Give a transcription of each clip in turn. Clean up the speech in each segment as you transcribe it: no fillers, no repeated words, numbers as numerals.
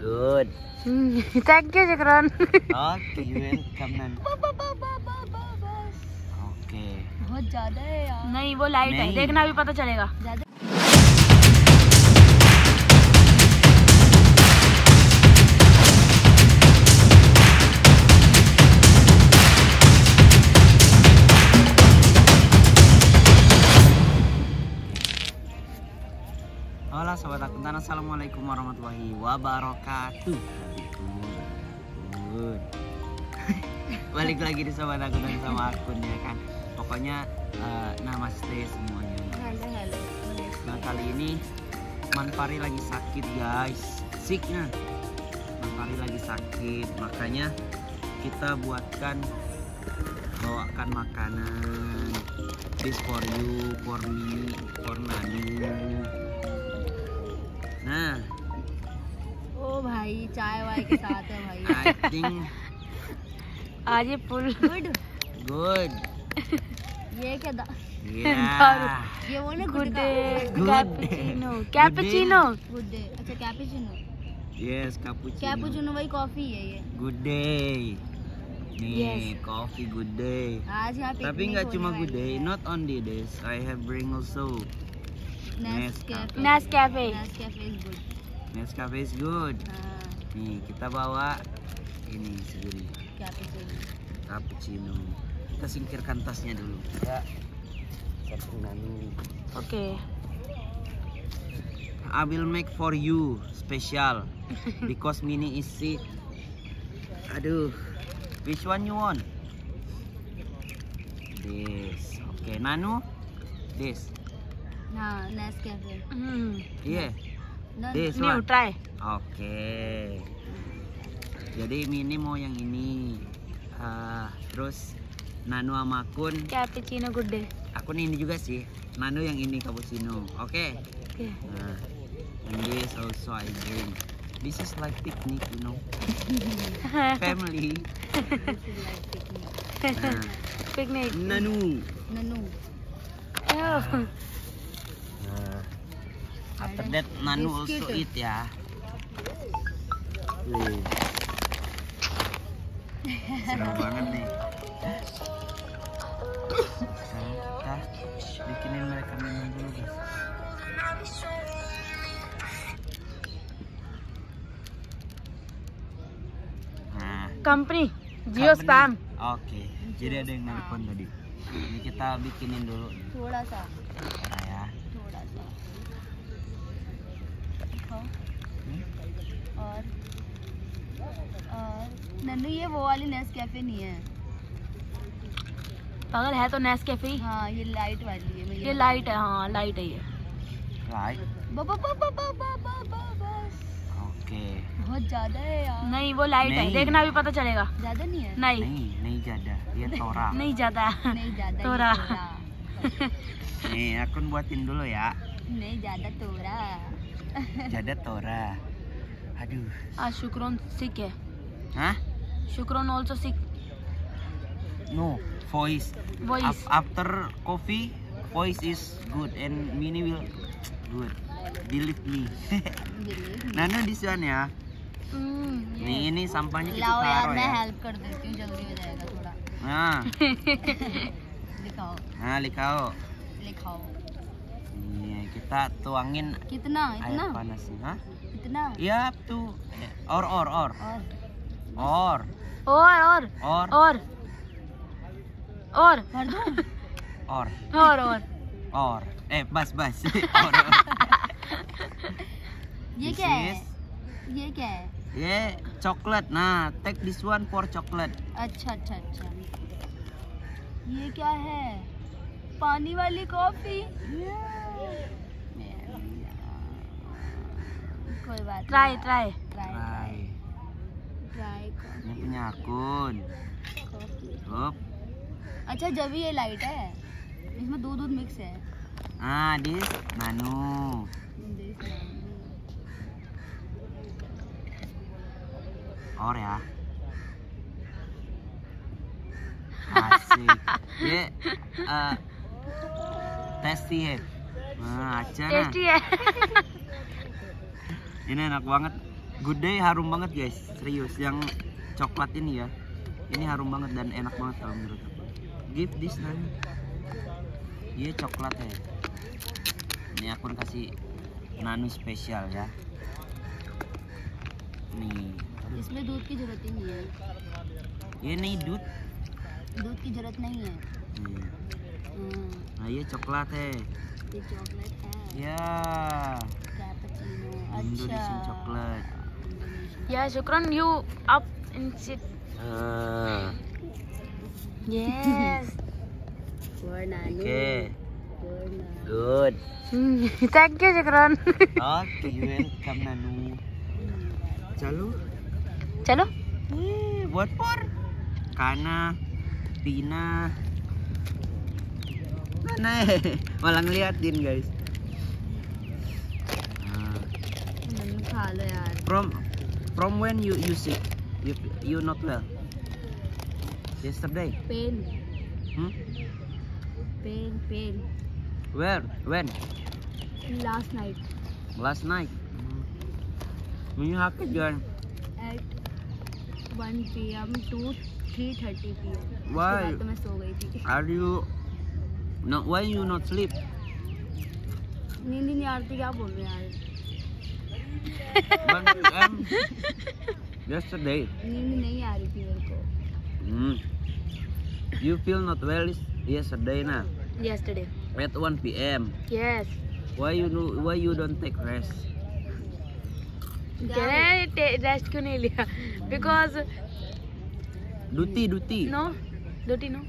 Good. Thank you Shukron. Okay, you welcome Nan. Okay. बहुत ज्यादा है यार। नहीं वो लाइट है, नहीं। देखना अभी पता चलेगा। ज्यादा Halo sobat akuntan, assalamualaikum warahmatullahi wabarakatuh. Good. Balik lagi di sobat akuntan sama akunnya kan. Pokoknya namaste semuanya. Hello Nah kali ini Manpari lagi sakit guys, sicknya. Manpari lagi sakit, makanya kita bawakan makanan. This for you, for me, for Nanu. Nah, ओ भाई चाय वाय के साथ है भाई। I think आज ये full good good. ये क्या Yeah. ये वो ना good good day Good. Cappuccino cappuccino good day. अच्छा कैपुचिनो Yes, cappuccino. कैपुचिनो वही कॉफी है ये। Good day. Nih, Yes. coffee good day. आज यहाँ पे Tapi nggak cuma good day, not only this. I have bring also Nescafe Nescafe. Nescafe is good। Nescafe is good. हाँ Nih, kita bawa ini segini cappuccino. cappuccino. Kita singkirkan tasnya dulu. Ya. Satu Nanu. Okay I will make for you special because Mini is sick. Aduh, which one you want? This. Okay, Nanu. This. हाँ Nescafe। Iya. No, This new one. Try Oke. Jadi Mini mau yang ini. Terus Nanu sama Akun. Cappuccino good day Akun ini juga sih. Nanu yang ini cappuccino. Oke. Okay Nah, and this also I drink. This is like picnic, you know. Family. Nah, picnic Nanu. Nanu Nah, after that Nanu also Biscuit. eat ya. Wih. Seru banget nih. Nah, kita bikinin mereka minum dulu guys. Nah, company Jio company. Spam Oke, jadi ada yang nelpon tadi. Ini kita bikinin dulu. थोड़ा सा Nah, ya. थोड़ा सा दिखाओ। Hmm? और नन्नू ये वो वाली नेस्कैफे नहीं है। अगर है तो नेस्कैफे हाँ ये लाइट वाली है। मैं ये लाइट है हाँ लाइट है ये Right. बस Oke. बहुत ज्यादा है यार। नहीं वो लाइट है नहीं। देखना अभी पता चलेगा ज्यादा नहीं है। नहीं नहीं jada. Dia tora. नहीं ज्यादा नहीं ज्यादा ये थोड़ा। Nih, Akun buatin dulu ya. नहीं ज्यादा तोरा। Jada tora. Aduh. आज शुक्रोन सिक है Hah? शुक्रोन also sick No, voice. Voice After coffee, voice is good and Mini will good. Believe me. Nanu this one ya. Nih ini sampahnya kita लाओ यार taruh मैं ya. हेल्प कर देती हूँ जल्दी हो जाएगा थोड़ा। Nah, दिखाओ likao. लिखाओ। Nih, kita tuangin कितना air इतना panasnya. Hah? इतना Iya tuh. Or. और और और भर दूँ। और Bas. Or. ये This क्या है? is- ये क्या है? Yeah, chocolate. Nah, take this one for chocolate. अच्छा। ये क्या है? पानी वाली कॉफी। कोई बात ट्राई नहीं। Try Try. Try Ini punya Akun. Coffee. Up. अच्छा जब ये लाइट है इसमें दूध मिक्स है। Ah, this Nanu. Or ya. Asik. Dia tasty ya. Nah, aja nah. Tasty है Ini enak banget. Good Day harum banget guys, serius. Yang coklat ini ya, ini harum banget dan enak banget kalau menurut aku. Give this Nani. Iya coklat ya. Ini aku kasih Nanu spesial ya. Nih. इसमें दूध की जरूरत ही नहीं है. ये नहीं दूध. दूध की जरूरत नहीं है. Nah ये coklat है. ये चॉकलेट है. Ya. कैपुचिनो. Indonesian अच्छा. coklat. Yeah, Shukran, you up and sit. Yes. For Nanu. Oke. For Nanu. Good. Thank you, Shukran. Oke, welcome Nanu. Chalo. चलो. Buat por. Kana, Tina. Mana malah ngeliatin guys. Nannu खा लो यार. From when you sick? You not well? Yesterday? Pain. Hmm? Pain. Where? When? Last night. Last night. When you happy John? At 1 PM to 3:30 PM. उसके Why? बाद तो मैं सो गई थी. Are you? No. Why you not sleep? नींद ही नहीं आ रही. क्या बोल रहे हैं यार. 1 PM. Yesterday. नींद नहीं आ रही थी मेरे को. You feel not well yesterday na? Yesterday. At 1 PM. Yes. Why you don't take rest? Rest क्यों नहीं लिया? Because Duty. no, duty no.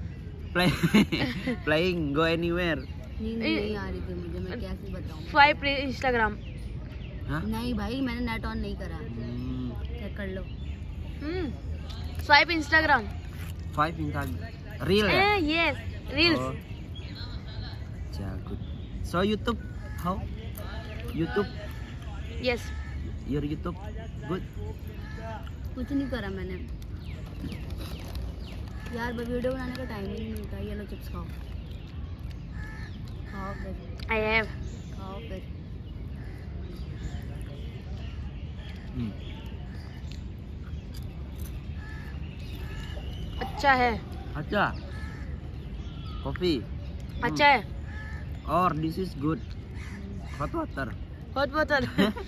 Playing. Go anywhere. नींद नहीं आ रही थी मुझे. मैं कैसे बताऊं. Swipe Instagram. Hah? नहीं भाई मैंने नेट ऑन नहीं करा. चेक कर लो. Swipe Instagram. 5 Instagram. Real ya? Yes. Reels. Oh. Jago. So YouTube, how? YouTube, Yes. your YouTube, good. कुछ नहीं करा मैंने यार. वीडियो बनाने का टाइम ही नहीं मिलता. ये लो चिप्स खाओ. खाओ फिर. I have. खाओ फिर. अच्छा है. Acha. Coffee. अच्छा है. Or this is good. Hot water. Hot bottle.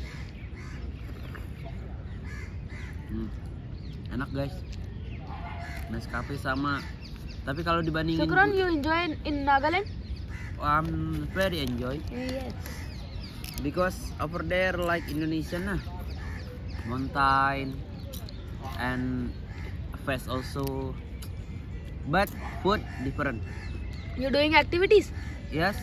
Enak guys. Nescafe sama. Tapi kalau dibandingin Shukran, you enjoy in Nagaland? very enjoy Yes. because over there like Indonesia nah. Mountain and face also. But food different. You doing activities? Yes.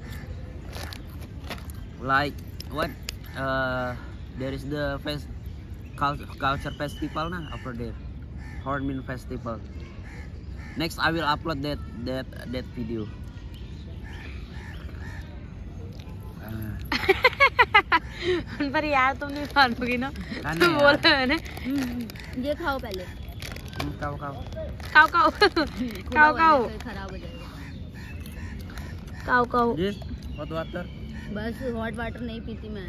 Like what? There is the culture festival nah over there. Hornbill Festival. Next I will upload that video. पर यार तुम नहीं मानोगी ना. खाने तुम यार. बोल रहे मैंने. ये खाओ पहले. Kau. खाओ. खुला खाओ. हुआ है, फिर खराब हो जाएगा. खाओ. This hot water बस हॉट वाटर नहीं पीती मैं.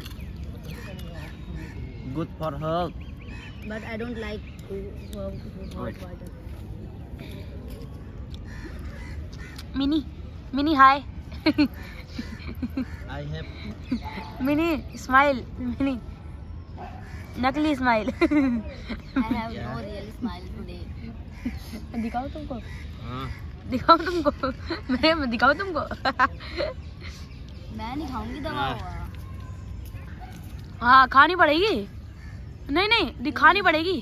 good for health. But I don't like hot water. Mini hi. I have Mini smile. Mini नकली smile. I have no real smile today. दिखाओ तुमको. मैं दिखाओ तुमको. मैं नहीं खाऊंगी दवा. हाँ खानी पड़ेगी. नहीं दिखानी पड़ेगी.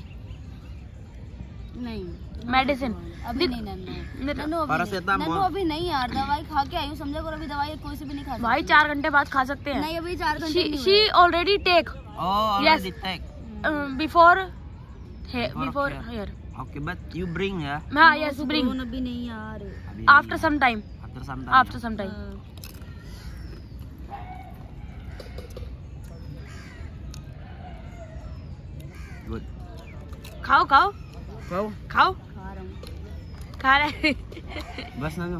नहीं मेडिसिन. अभी नहीं. नन्नू Paracetamol. अभी नहीं यार. दवाई खा के आई हूँ समझा करो. अभी दवाई कोई से भी नहीं खा सकती. भाई 4 घंटे बाद खा सकते हैं. नहीं अभी 4 घंटे नहीं She already take already take. before Before here. Okay, but you bring ya हाँ yes bring अभी नहीं यार. after some time. after some time. Good. खाओ Kau खा रहा हूँ. खा रहे. bas na no.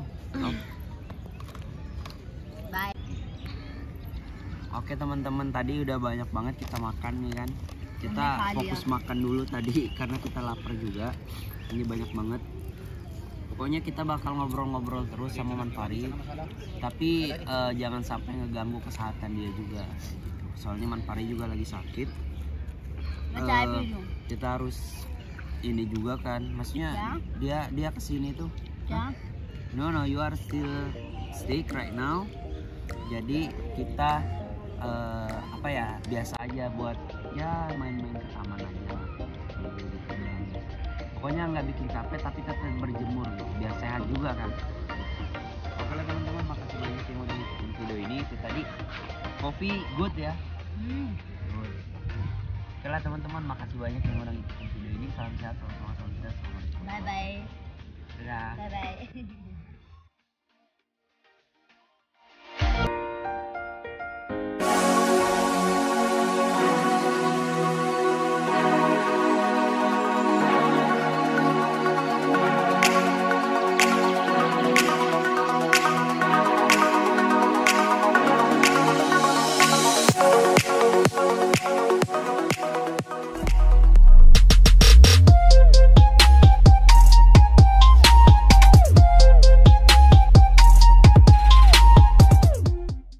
Bye. Oke teman-teman, tadi udah banyak banget kita makan nih kan. Kita Khá fokus lihat. makan dulu tadi karena kita lapar juga. Ini banyak banget. Pokoknya kita bakal ngobrol-ngobrol terus sama Manfari. Tapi jangan sampai ngeganggu kesehatan dia juga. Soalnya Manfari juga lagi sakit. मैं चाय P Eh, रही हूँ kita harus ini juga kan. Maksudnya dia kesini tuh. क्या No, you are still sick right now. Jadi kita apa ya, biasa aja buat ya main-main ke taman aja. Pokoknya nggak bikin capek tapi tetap berjemur gitu, biar sehat juga kan. Oke lah teman-teman, makasih banyak yang udah ngikutin video ini. Itu tadi kopi good ya. Good. Oke lah teman-teman, makasih banyak yang udah ngikutin video ini. Salam sehat, salam semangat, salam sehat, salam bye bye dadah. Bye bye